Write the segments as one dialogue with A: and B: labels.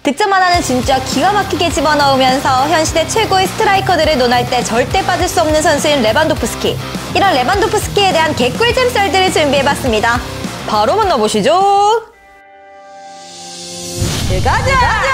A: 득점 하나는 진짜 기가 막히게 집어넣으면서 현 시대 최고의 스트라이커들을 논할 때 절대 빠질 수 없는 선수인 레반도프스키. 이런 레반도프스키에 대한 개꿀잼 썰들을 준비해봤습니다. 바로 만나보시죠. 가자!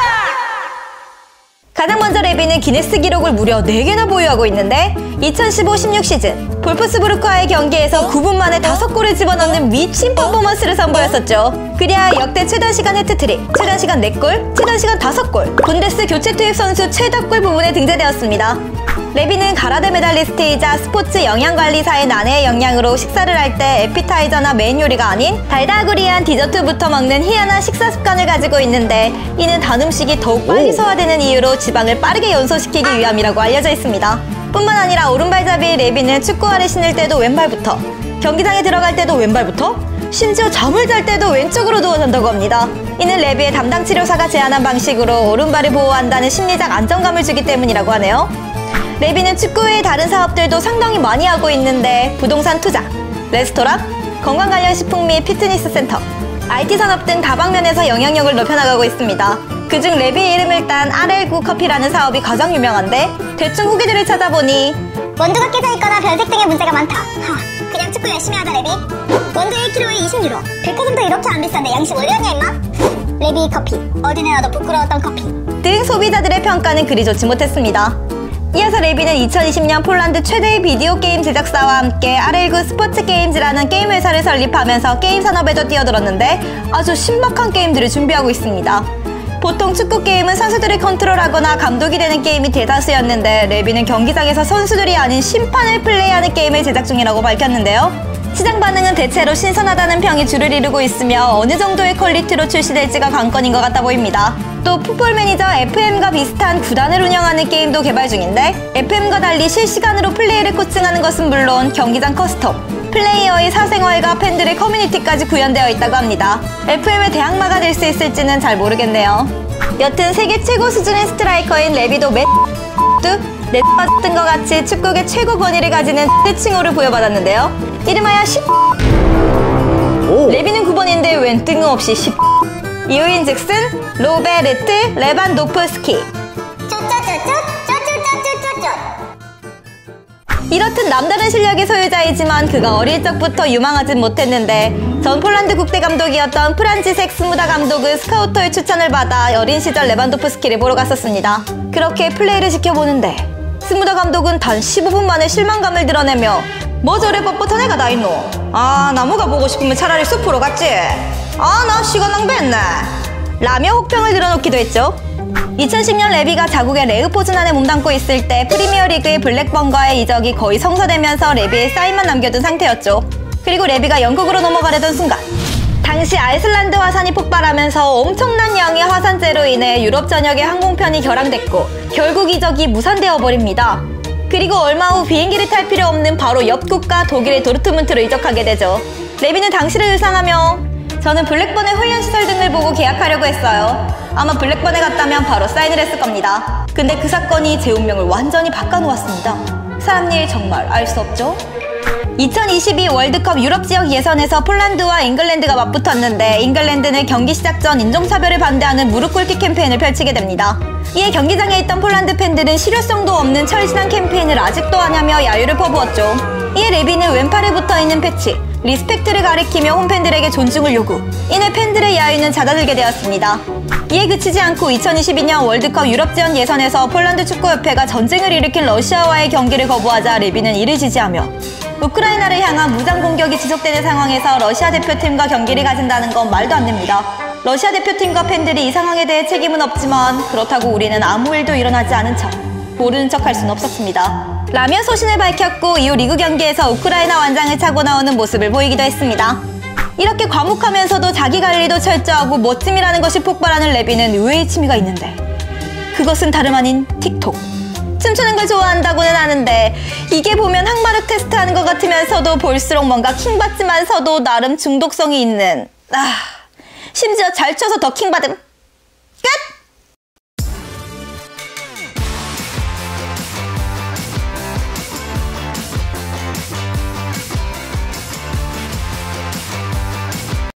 A: 가장 먼저 레비는 기네스 기록을 무려 4개나 보유하고 있는데 2015-16 시즌 볼프스부르크와의 경기에서 9분 만에 5골을 집어넣는 미친 퍼포먼스를 선보였었죠. 그리하 역대 최단 시간 해트트릭, 최단 시간 4골, 최단 시간 5골, 분데스 교체 투입 선수 최다골 부분에 등재되었습니다. 레비는 가라데 메달리스트이자 스포츠 영양관리사의 난해의 영향으로 식사를 할 때 에피타이저나 메인 요리가 아닌 달다구리한 디저트부터 먹는 희한한 식사 습관을 가지고 있는데 이는 단 음식이 더욱 빨리 소화되는 이유로 지방을 빠르게 연소시키기 위함이라고 알려져 있습니다. 뿐만 아니라 오른발잡이 레비는 축구화를 신을 때도 왼발부터, 경기장에 들어갈 때도 왼발부터, 심지어 잠을 잘 때도 왼쪽으로 누워 잔다고 합니다. 이는 레비의 담당 치료사가 제안한 방식으로 오른발을 보호한다는 심리적 안정감을 주기 때문이라고 하네요. 레비는 축구 외의 다른 사업들도 상당히 많이 하고 있는데 부동산 투자, 레스토랑, 건강 관련 식품 및 피트니스 센터, IT 산업 등 다방면에서 영향력을 높여나가고 있습니다. 그중 레비의 이름을 딴 RL9 커피라는 사업이 가장 유명한데 대충 후기들을 찾아보니
B: 원두가 깨져있거나 변색 등의 문제가 많다. 그냥 축구 열심히 하자 레비. 원두 1kg에 20유로. 백화점도 이렇게 안 비싼데 양심 올렸냐 임마? 레비 커피. 어디 내놔도 부끄러웠던 커피.
A: 등 소비자들의 평가는 그리 좋지 못했습니다. 이어서 레비는 2020년 폴란드 최대의 비디오 게임 제작사와 함께 RL9 스포츠 게임즈라는 게임 회사를 설립하면서 게임 산업에도 뛰어들었는데 아주 신박한 게임들을 준비하고 있습니다. 보통 축구 게임은 선수들을 컨트롤하거나 감독이 되는 게임이 대다수였는데 레비는 경기장에서 선수들이 아닌 심판을 플레이하는 게임을 제작 중이라고 밝혔는데요. 시장 반응은 대체로 신선하다는 평이 주를 이루고 있으며 어느 정도의 퀄리티로 출시될지가 관건인 것 같아 보입니다. 또 풋볼 매니저 FM과 비슷한 구단을 운영하는 게임도 개발 중인데 FM과 달리 실시간으로 플레이를 코칭하는 것은 물론 경기장 커스텀, 플레이어의 사생활과 팬들의 커뮤니티까지 구현되어 있다고 합니다. FM의 대항마가 될 수 있을지는 잘 모르겠네요. 여튼 세계 최고 수준의 스트라이커인 레비도 뜬것 같이 축구계 최고 권위를 가지는 칭호를 부여받았는데요. 이름하여 레비는 9번인데 웬 뜬금없이 이유인즉슨 로베르트 레반도프스키. 이렇듯 남다른 실력의 소유자이지만 그가 어릴 적부터 유망하진 못했는데 전 폴란드 국대 감독이었던 프란치색 스무다 감독의 스카우터의 추천을 받아 어린 시절 레반도프스키를 보러 갔었습니다. 그렇게 플레이를 지켜보는데 스무다 감독은 단 15분 만에 실망감을 드러내며 뭐 저래 뻣뻣한 애가 다 있노? 나무가 보고 싶으면 차라리 숲으로 갔지? 나 시간 낭비했네 라며 혹평을 늘어놓기도 했죠. 2010년 레비가 자국의 레흐포즈난에 몸담고 있을 때 프리미어리그의 블랙번과의 이적이 거의 성사되면서 레비의 사인만 남겨둔 상태였죠. 그리고 레비가 영국으로 넘어가려던 순간 당시 아이슬란드 화산이 폭발하면서 엄청난 양의 화산재로 인해 유럽 전역의 항공편이 결항됐고 결국 이적이 무산되어 버립니다. 그리고 얼마 후 비행기를 탈 필요 없는 바로 옆 국가 독일의 도르트문트로 이적하게 되죠. 레비는 당시를 일상하며 저는 블랙번의 훈련시설 등을 보고 계약하려고 했어요. 아마 블랙번에 갔다면 바로 사인을 했을 겁니다. 근데 그 사건이 제 운명을 완전히 바꿔놓았습니다. 사람 일 정말 알 수 없죠? 2022 월드컵 유럽 지역 예선에서 폴란드와 잉글랜드가 맞붙었는데 잉글랜드는 경기 시작 전 인종차별을 반대하는 무릎 꿇기 캠페인을 펼치게 됩니다. 이에 경기장에 있던 폴란드 팬들은 실효성도 없는 철신한 캠페인을 아직도 하냐며 야유를 퍼부었죠. 이에 레비는 왼팔에 붙어있는 패치 리스펙트를 가리키며 홈팬들에게 존중을 요구. 이내 팬들의 야유는 잦아들게 되었습니다. 이에 그치지 않고 2022년 월드컵 유럽 지원 예선에서 폴란드 축구협회가 전쟁을 일으킨 러시아와의 경기를 거부하자 레비는 이를 지지하며 우크라이나를 향한 무장 공격이 지속되는 상황에서 러시아 대표팀과 경기를 가진다는 건 말도 안 됩니다. 러시아 대표팀과 팬들이 이 상황에 대해 책임은 없지만 그렇다고 우리는 아무 일도 일어나지 않은 척, 모르는 척 할 수는 없었습니다. 라며 소신을 밝혔고 이후 리그 경기에서 우크라이나 완장을 차고 나오는 모습을 보이기도 했습니다. 이렇게 과묵하면서도 자기 관리도 철저하고 멋짐이라는 것이 폭발하는 레비는 의외의 취미가 있는데 그것은 다름 아닌 틱톡. 춤추는 걸 좋아한다고는 하는데 이게 보면 항마력 테스트하는 것 같으면서도 볼수록 뭔가 킹받지만서도 나름 중독성이 있는 심지어 잘 춰서 더 킹받음. 끝!